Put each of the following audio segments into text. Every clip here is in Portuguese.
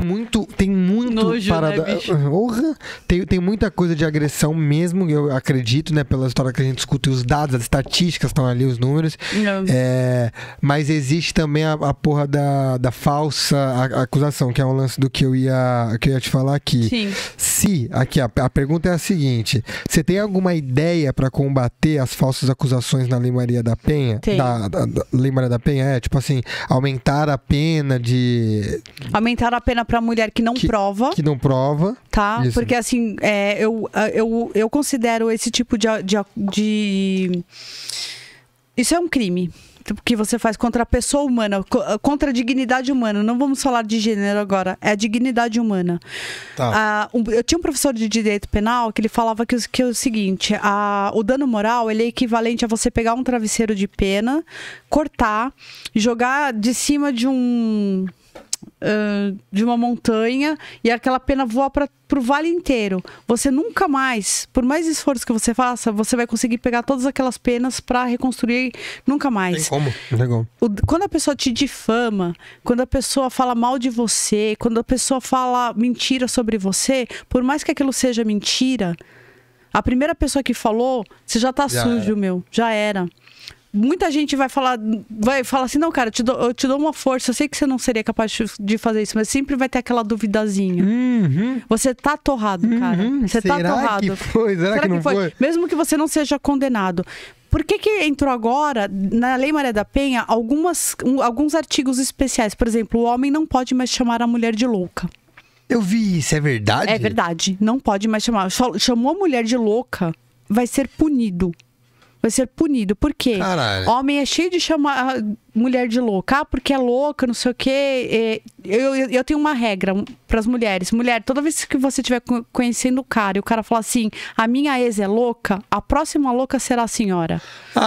tem muito nojo, parada. né, bicho? Tem muita coisa de agressão mesmo, eu acredito, né? Pela história que a gente escuta, e os dados, as estatísticas estão ali, os números. Mas existe também a porra da falsa acusação, que é um lance do que eu ia te falar aqui. Sim. Aqui, a pergunta é a seguinte: você tem alguma ideia pra combater as falsas acusações na Lei Maria da Penha? Tem. Da Lei Maria da Penha tipo assim, aumentar a pena de... Aumentar a pena pra mulher que não prova. Que não prova. Tá? Isso. Porque assim, eu considero esse tipo de... Isso é um crime que você faz contra a pessoa humana, contra a dignidade humana. Não vamos falar de gênero agora, é a dignidade humana. Tá. Eu tinha um professor de direito penal que ele falava que é o seguinte: o dano moral, ele é equivalente a você pegar um travesseiro de pena, cortar, jogar de cima de uma montanha e aquela pena voar pro vale inteiro. Você nunca mais, por mais esforço que você faça, você vai conseguir pegar todas aquelas penas para reconstruir nunca mais. Tem como? Não tem como. Quando a pessoa te difama, quando a pessoa fala mal de você, quando a pessoa fala mentira sobre você, por mais que aquilo seja mentira, a primeira pessoa que falou, você já tá sujo, já era. Muita gente vai falar assim: não, cara, eu te dou uma força, eu sei que você não seria capaz de fazer isso, mas sempre vai ter aquela duvidazinha. Você tá torrado, cara. Você tá torrado. Que foi? Será que não foi? Mesmo que você não seja condenado. Por que entrou agora, na Lei Maria da Penha, alguns artigos especiais? Por exemplo, o homem não pode mais chamar a mulher de louca. Eu vi isso, é verdade? É verdade, não pode mais chamar. Chamou a mulher de louca, vai ser punido. Vai ser punido. Por quê? Caralho. Homem é cheio de chamar mulher de louca. Porque é louca, não sei o quê. Eu tenho uma regra pras mulheres. Mulher, toda vez que você estiver conhecendo o cara e o cara falar assim: a minha ex é louca, a próxima louca será a senhora.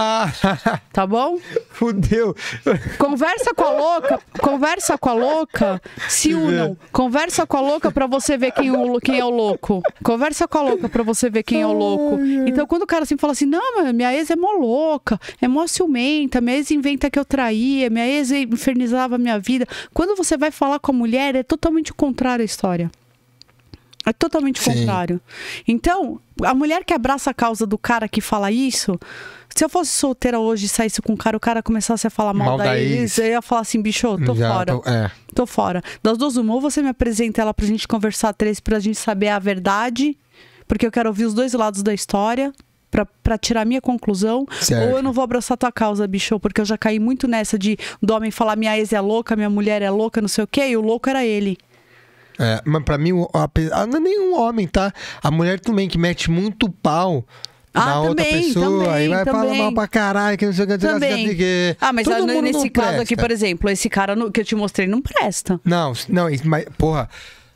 Tá bom? Fudeu. Conversa com a louca, se unam. Conversa com a louca pra você ver quem é o louco. Conversa com a louca pra você ver quem é o louco. Então, quando o cara assim fala assim: não, minha ex é mó louca, é mó ciumenta, minha ex inventa que eu traía, minha ex infernizava a minha vida. Quando você vai falar com a mulher, é totalmente o contrário a história. É totalmente o contrário. Então, a mulher que abraça a causa do cara que fala isso, se eu fosse solteira hoje e saísse com o cara começasse a falar mal da ex, eu ia falar assim: bicho, tô fora. Tô fora. Das duas uma, ou você me apresenta ela pra gente conversar pra gente saber a verdade, porque eu quero ouvir os dois lados da história pra tirar a minha conclusão, certo. Ou eu não vou abraçar tua causa, bicho, porque eu já caí muito nessa do homem falar: minha ex é louca, minha mulher é louca, não sei o quê, e o louco era ele. Mas pra mim, não é nenhum homem, tá? A mulher também que mete muito pau na outra pessoa, aí vai falar mal pra caralho, que não sei o que. Mas nesse caso aqui, por exemplo, esse cara que eu te mostrei não presta. Não, mas, porra...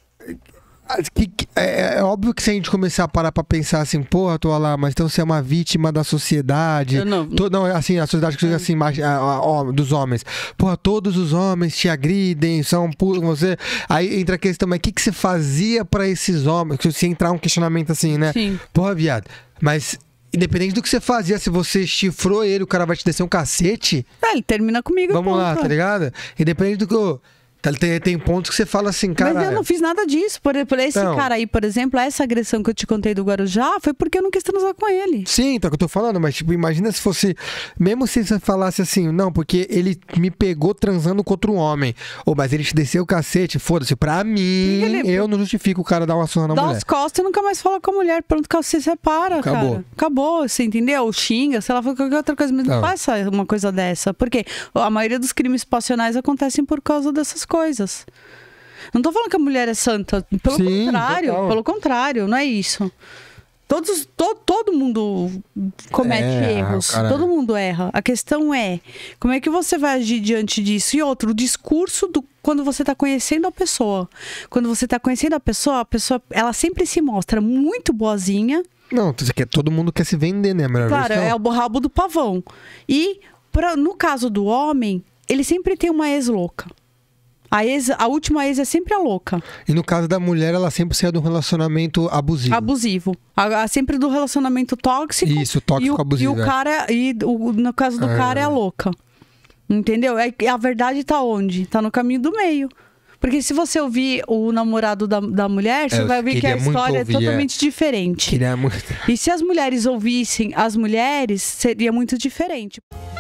É óbvio que se a gente começar a parar pra pensar assim, porra, tô lá, mas então você é uma vítima da sociedade. Não, assim, a sociedade que assim, dos homens. Porra, todos os homens te agridem, são puros, você. Aí entra a questão, mas o que você fazia pra esses homens? Se entrar um questionamento assim, né? Sim. Porra, viado, mas. Independente do que você fazia, se você chifrou ele, o cara vai te descer um cacete. Ele termina comigo. Vamos lá, tá ligado? Independente do que tem pontos que você fala assim, cara. Mas eu não fiz nada disso. Por esse cara aí, por exemplo, essa agressão que eu te contei do Guarujá, foi porque eu não quis transar com ele. Sim, tá o que eu tô falando, mas tipo, imagina se fosse. Mesmo se você falasse assim, não, porque ele me pegou transando com outro homem. Mas ele te desceu o cacete, foda-se. Pra mim, eu não justifico o cara dar uma surra na mulher. Dá as costas e nunca mais fala com a mulher. Pronto, que você separa, cara. Acabou, você entendeu? Xinga, sei lá, qualquer outra coisa. Mas não faça uma coisa dessa. Porque a maioria dos crimes passionais acontecem por causa dessas coisas. Não tô falando que a mulher é santa, pelo contrário, não é isso. Todo mundo comete erros, todo mundo erra. A questão é, como é que você vai agir diante disso? E outro, o discurso quando você tá conhecendo a pessoa. Quando você tá conhecendo a pessoa, ela sempre se mostra muito boazinha. Não, todo mundo quer se vender, né? Claro, é o rabo do pavão. E no caso do homem, ele sempre tem uma ex louca. A última ex é sempre a louca. E no caso da mulher, ela sempre sai de um relacionamento abusivo. Sempre do relacionamento tóxico. Isso, tóxico abusivo. No caso do cara é a louca. Entendeu? A verdade tá onde? Tá no caminho do meio. Porque se você ouvir o namorado da mulher, você vai ouvir que a história é totalmente diferente. Queria muito. E se as mulheres ouvissem as mulheres, seria muito diferente.